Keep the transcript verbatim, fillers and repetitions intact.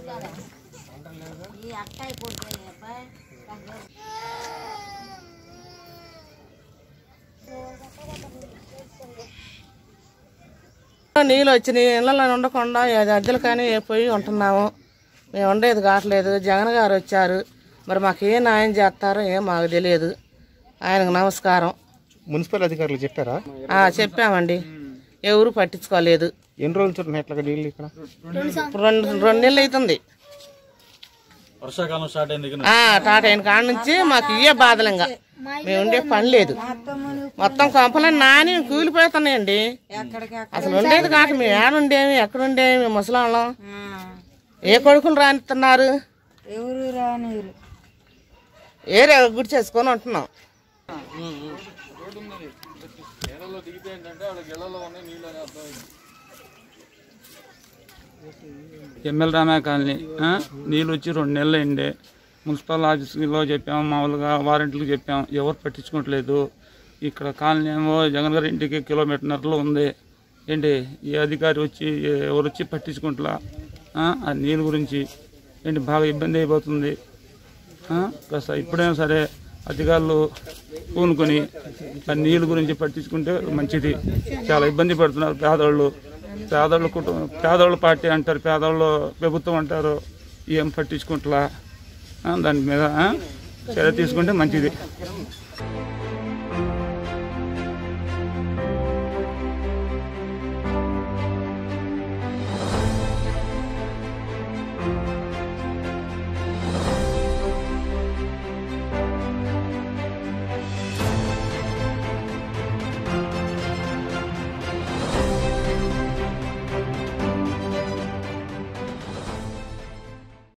నీళ్ళు వచ్చినాయి, ఇళ్ళలో ఉండకుండా అద్దెలు కానీ పోయి ఉంటున్నాము. మేము ఉండేది కావట్లేదు. జగన్ గారు వచ్చారు, మరి మాకు ఏ న్యాయం చేస్తారో ఏం మాకు తెలియదు. ఆయనకు నమస్కారం. మున్సిపల్ అధికారులు చెప్పారా? చెప్పామండి, ఎవరు పట్టించుకోలేదు. ఎన్ని రోజులు చూడండి ఎట్లా నీళ్ళు ఇక్కడ? రెండు రెండు నెలలు అవుతుంది. వర్షాకాలం స్టార్ట్ అయింది, స్టార్ట్ అయిన కాడ నుంచి మాకు ఇవే బాధలంగా. మేము ఉండే పని లేదు, మొత్తం కొంపలని నాని కూలిపోతున్నాయండి. అసలు ఉండేది కాక మేము ఏడుండేమి, ఎక్కడుండేమి, ముసలాళ్ళం. ఏ కొడుకులు రానిస్తున్నారు, ఎవరు రానిరు, ఏరే గుడి చేసుకొని ఉంటున్నాం. ఎమ్మెల్యే రామయ్య కాలనీ నీళ్ళు వచ్చి రెండు నెలలు అయింది. మున్సిపల్ ఆఫీసులో చెప్పాము, మామూలుగా వారంటీలకు చెప్పాము, ఎవరు పట్టించుకోవట్లేదు. ఇక్కడ కాలనీ ఏమో జగన్ గారి ఇంటికి కిలోమీటర్నరలో ఉంది. ఏంటి ఈ అధికారి వచ్చి ఎవరు వచ్చి పట్టించుకుంటా ఆ నీళ్ళ గురించి ఏంటి బాగా ఇబ్బంది అయిపోతుంది. కాస్త ఇప్పుడైనా సరే అధికారులు పూనుకొని ఆ నీళ్ళ గురించి పట్టించుకుంటే మంచిది. చాలా ఇబ్బంది పడుతున్నారు పేదవాళ్ళు. పేదవాళ్ళు కుటుంబం, పేదవాళ్ళ పార్టీ అంటారు, పేదవాళ్ళు ప్రభుత్వం అంటారు, ఏం పట్టించుకుంటా. దాని మీద చర్య తీసుకుంటే మంచిది.